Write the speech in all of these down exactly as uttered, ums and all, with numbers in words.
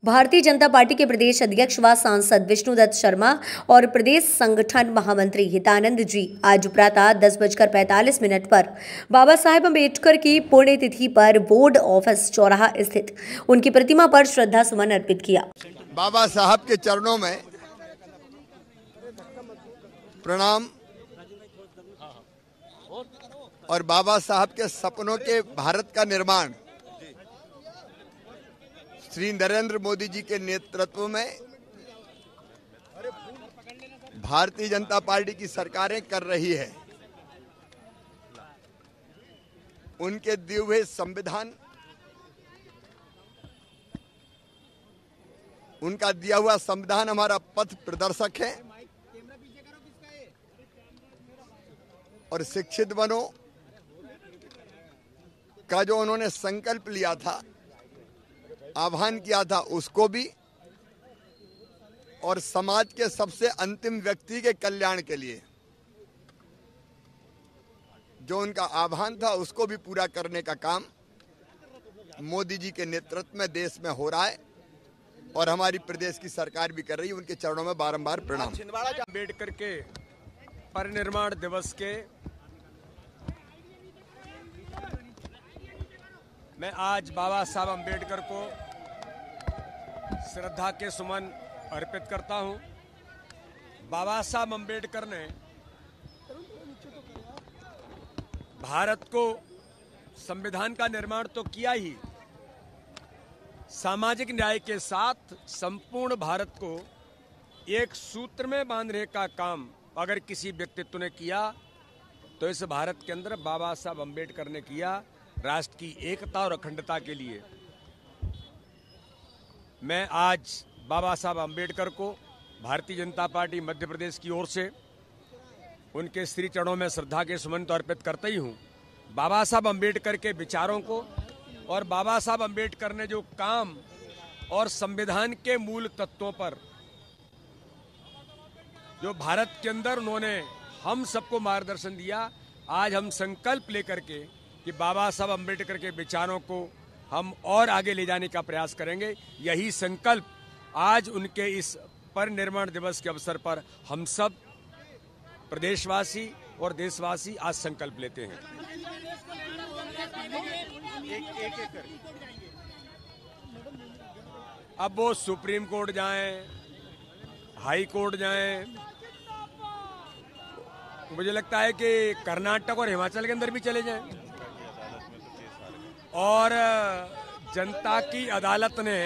Bharatiya Janata party के प्रदेश अध्यक्ष व सांसद विष्णुदत्त शर्मा और प्रदेश संगठन महामंत्री हितानंद जी आज प्रातः दस बजकर पैंतालीस मिनट पर बाबा साहेब अम्बेडकर की पुण्यतिथि पर बोर्ड ऑफिस चौराहा स्थित उनकी प्रतिमा पर श्रद्धा सुमन अर्पित किया। बाबा साहब के चरणों में प्रणाम और बाबा साहब के सपनों के भारत का निर्माण श्री नरेंद्र मोदी जी के नेतृत्व में भारतीय जनता पार्टी की सरकारें कर रही है। उनके दिए हुए संविधान, उनका दिया हुआ संविधान हमारा पथ प्रदर्शक है और शिक्षित बनो का जो उन्होंने संकल्प लिया था, आह्वान किया था, उसको भी, और समाज के सबसे अंतिम व्यक्ति के कल्याण के लिए जो उनका आह्वान था उसको भी पूरा करने का काम मोदी जी के नेतृत्व में देश में हो रहा है और हमारी प्रदेश की सरकार भी कर रही है। उनके चरणों में बारंबार प्रणाम। अम्बेडकर के परिनिर्वाण दिवस के मैं आज बाबा साहब अम्बेडकर को श्रद्धा के सुमन अर्पित करता हूं। बाबा साहब अम्बेडकर ने भारत को संविधान का निर्माण तो किया ही, सामाजिक न्याय के साथ संपूर्ण भारत को एक सूत्र में बांधने का काम अगर किसी व्यक्तित्व ने किया तो इस भारत के अंदर बाबा साहब अम्बेडकर ने किया। राष्ट्र की एकता और अखंडता के लिए मैं आज बाबा साहब अम्बेडकर को भारतीय जनता पार्टी मध्य प्रदेश की ओर से उनके श्री चरणों में श्रद्धा के सुमन तो अर्पित करता ही हूं। बाबा साहब अम्बेडकर के विचारों को और बाबा साहब अम्बेडकर ने जो काम और संविधान के मूल तत्वों पर जो भारत के अंदर उन्होंने हम सबको मार्गदर्शन दिया, आज हम संकल्प लेकर के कि बाबा साहब अम्बेडकर के विचारों को हम और आगे ले जाने का प्रयास करेंगे। यही संकल्प आज उनके इस परिनिर्वाण दिवस के अवसर पर हम सब प्रदेशवासी और देशवासी आज संकल्प लेते हैं। एक, एक, एक अब वो सुप्रीम कोर्ट जाएं, हाई कोर्ट जाएं, मुझे लगता है कि कर्नाटक और हिमाचल के अंदर भी चले जाएं और जनता की अदालत ने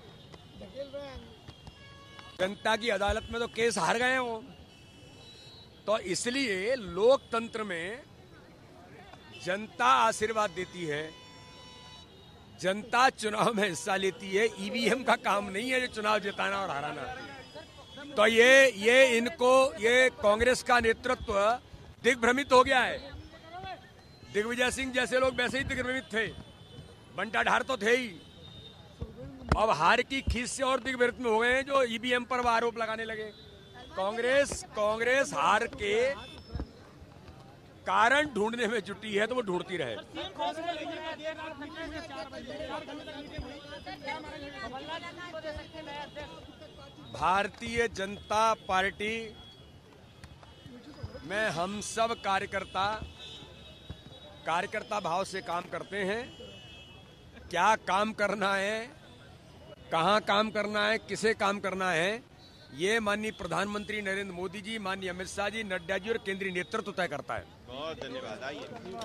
जनता की अदालत में तो केस हार गए हैं वो। तो इसलिए लोकतंत्र में जनता आशीर्वाद देती है, जनता चुनाव में हिस्सा लेती है। ईवीएम का काम नहीं है जो चुनाव जिताना और हराना। तो ये ये इनको ये कांग्रेस का नेतृत्व दिग्भ्रमित हो गया है। दिग्विजय सिंह जैसे लोग वैसे ही दिग्भ्रमित थे, बंटा ढार तो थे ही, अब हार की खींच से और दिग्भ्रमित में हो गए हैं जो ईवीएम पर आरोप लगाने लगे। कांग्रेस कांग्रेस हार के कारण ढूंढने में जुटी है तो वो ढूंढती रहे। भारतीय जनता पार्टी में हम सब कार्यकर्ता कार्यकर्ता भाव से काम करते हैं। क्या काम करना है, कहां काम करना है, किसे काम करना है, ये माननीय प्रधानमंत्री नरेंद्र मोदी जी, माननीय अमित शाह जी, नड्डा जी और केंद्रीय नेतृत्व तय करता है। बहुत धन्यवाद। आइए।